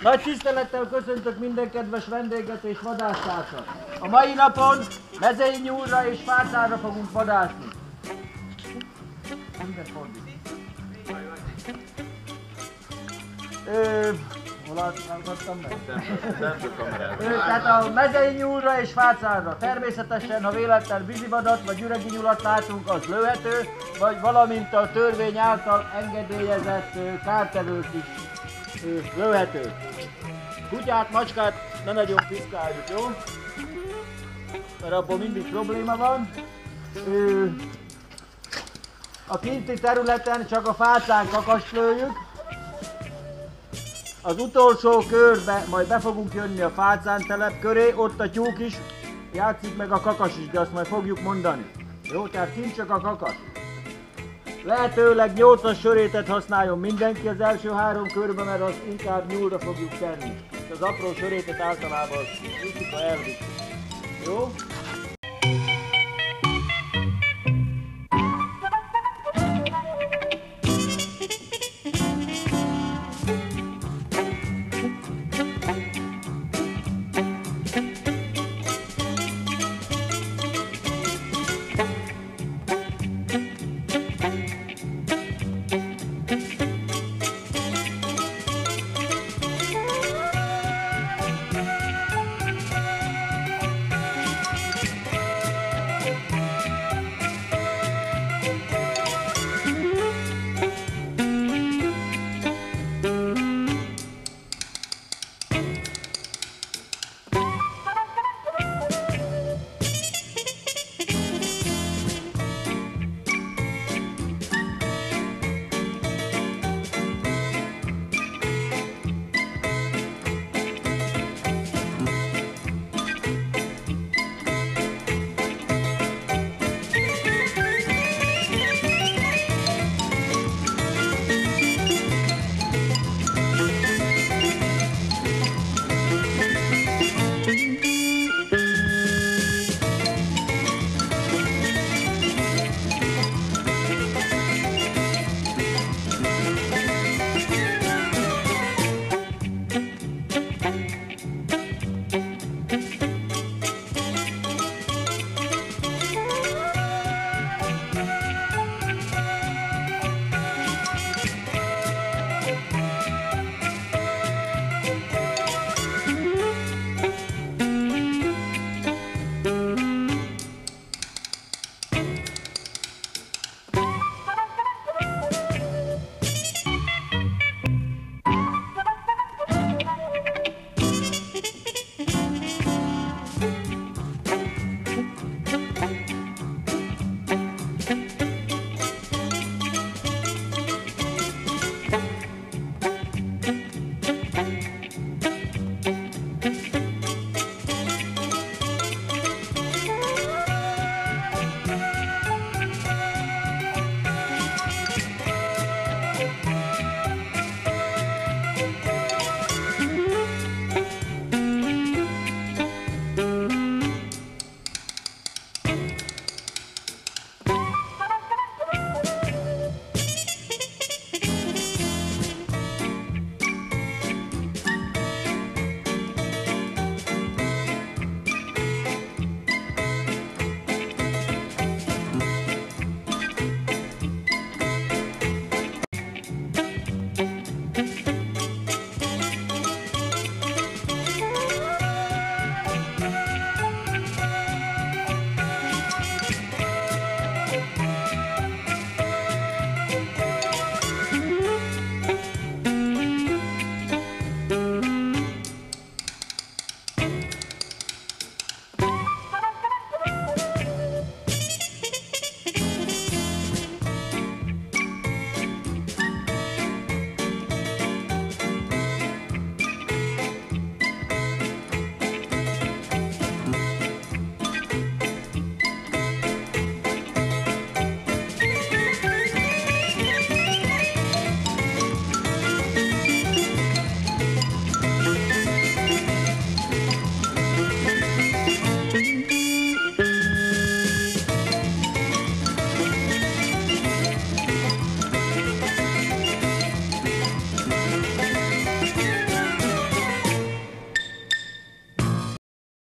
Nagy tisztelettel köszöntök minden kedves vendéget és vadásztársat. A mai napon mezei nyúlra és fácánra fogunk vadászni. Minden fordít. Hol állgattam meg? Tehát a mezei nyúlra és fácánra. Természetesen, ha véletlen vízivadat vagy üregi nyulat látunk, az lőhető, vagy valamint a törvény által engedélyezett kártevők is lőhető. Kutyát, macskát ne nagyon piszkáljuk, jó? Mert abból mindig probléma van. A kinti területen csak a fácán kakast lőjük. Az utolsó körbe majd be fogunk jönni a fácán telep köré, ott a tyúk is játszik meg a kakas is, de azt majd fogjuk mondani. Jó, tehát kint csak a kakas. Lehetőleg 8-as sörétet használjon mindenki az első 3 körben, mert azt inkább nyúlra fogjuk tenni. Az apró sörétet általában az kritika elviszi. Jó?